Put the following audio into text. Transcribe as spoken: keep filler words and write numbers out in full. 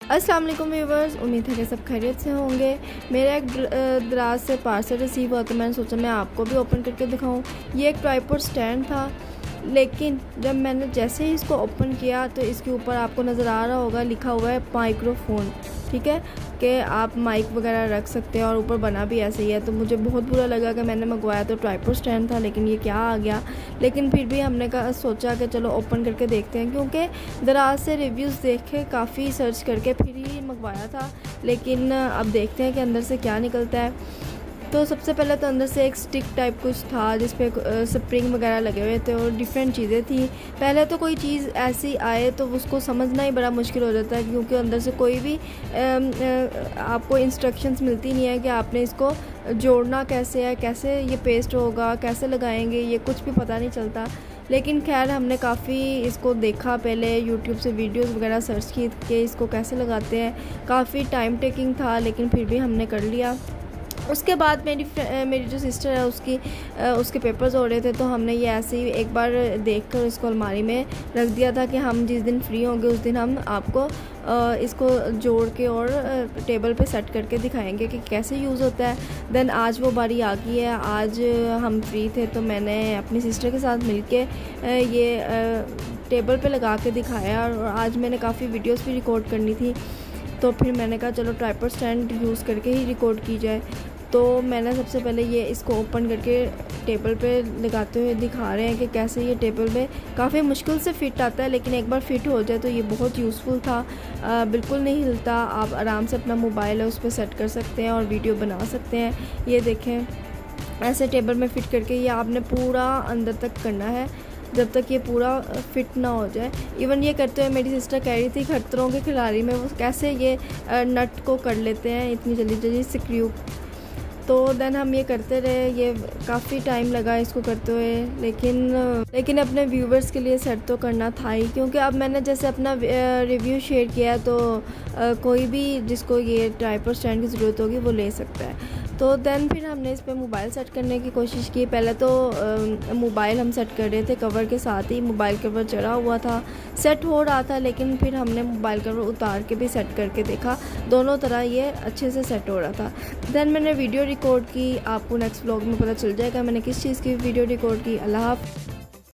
अस्सलाम वालेकुम व्यूवर्स, उम्मीद है कि सब खैरियत से होंगे। मेरा एक दराज से पार्सल रिसीव हुआ तो मैंने सोचा मैं आपको भी ओपन करके दिखाऊं। ये एक ट्राइपॉड स्टैंड था, लेकिन जब मैंने जैसे ही इसको ओपन किया तो इसके ऊपर आपको नज़र आ रहा होगा लिखा हुआ है माइक्रोफोन। ठीक है कि आप माइक वगैरह रख सकते हैं और ऊपर बना भी ऐसे ही है। तो मुझे बहुत बुरा लगा कि मैंने मंगवाया तो ट्राइपॉड स्टैंड था, लेकिन ये क्या आ गया। लेकिन फिर भी हमने कहा सोचा कि चलो ओपन करके देखते हैं, क्योंकि दराज से रिव्यूज़ देख के काफ़ी सर्च करके फिर ही मंगवाया था। लेकिन अब देखते हैं कि अंदर से क्या निकलता है। तो सबसे पहले तो अंदर से एक स्टिक टाइप कुछ था जिस पे स्प्रिंग वगैरह लगे हुए थे और डिफरेंट चीज़ें थी। पहले तो कोई चीज़ ऐसी आए तो उसको समझना ही बड़ा मुश्किल हो जाता है, क्योंकि अंदर से कोई भी आपको इंस्ट्रक्शंस मिलती नहीं है कि आपने इसको जोड़ना कैसे है, कैसे ये पेस्ट होगा, कैसे लगाएंगे, ये कुछ भी पता नहीं चलता। लेकिन खैर हमने काफ़ी इसको देखा, पहले यूट्यूब से वीडियोस वगैरह सर्च की कि इसको कैसे लगाते हैं। काफ़ी टाइम टेकिंग था, लेकिन फिर भी हमने कर लिया। उसके बाद मेरी मेरी जो सिस्टर है उसकी उसके पेपर्स हो रहे थे, तो हमने ये ऐसे ही एक बार देखकर इसको अलमारी में रख दिया था कि हम जिस दिन फ्री होंगे उस दिन हम आपको इसको जोड़ के और टेबल पे सेट करके दिखाएंगे कि कैसे यूज़ होता है। देन आज वो बारी आ गई है, आज हम फ्री थे तो मैंने अपनी सिस्टर के साथ मिलके ये टेबल पे लगा के दिखाया। और आज मैंने काफ़ी वीडियोस भी रिकॉर्ड करनी थी, तो फिर मैंने कहा चलो ट्राइपॉड स्टैंड यूज़ करके ही रिकॉर्ड की जाए। तो मैंने सबसे पहले ये इसको ओपन करके टेबल पे लगाते हुए दिखा रहे हैं कि कैसे ये टेबल में काफ़ी मुश्किल से फ़िट आता है, लेकिन एक बार फ़िट हो जाए तो ये बहुत यूज़फुल था। आ, बिल्कुल नहीं हिलता, आप आराम से अपना मोबाइल है उस पर सेट कर सकते हैं और वीडियो बना सकते हैं। ये देखें, ऐसे टेबल में फ़िट करके ये आपने पूरा अंदर तक करना है जब तक ये पूरा फिट ना हो जाए। इवन ये करते हुए मेरी सिस्टर कह रही थी खतरों के खिलाड़ी में वो कैसे ये नट को कर लेते हैं इतनी जल्दी जल्दी स्क्रू। तो देन हम ये करते रहे, ये काफ़ी टाइम लगा इसको करते हुए, लेकिन लेकिन अपने व्यूवर्स के लिए सेट तो करना था ही, क्योंकि अब मैंने जैसे अपना रिव्यू शेयर किया तो आ, कोई भी जिसको ये ट्राइपॉड स्टैंड की ज़रूरत होगी वो ले सकता है। तो देन फिर हमने इस पर मोबाइल सेट करने की कोशिश की। पहले तो मोबाइल हम सेट कर रहे थे, कवर के साथ ही मोबाइल कवर चढ़ा हुआ था, सेट हो रहा था। लेकिन फिर हमने मोबाइल कवर उतार के भी सेट करके देखा, दोनों तरह ये अच्छे से सेट हो रहा था। देन मैंने वीडियो रिकॉर्ड की, आपको नेक्स्ट व्लॉग में पता चल जाएगा मैंने किस चीज़ की वीडियो रिकॉर्ड की। अल्लाह हाफ़िज़।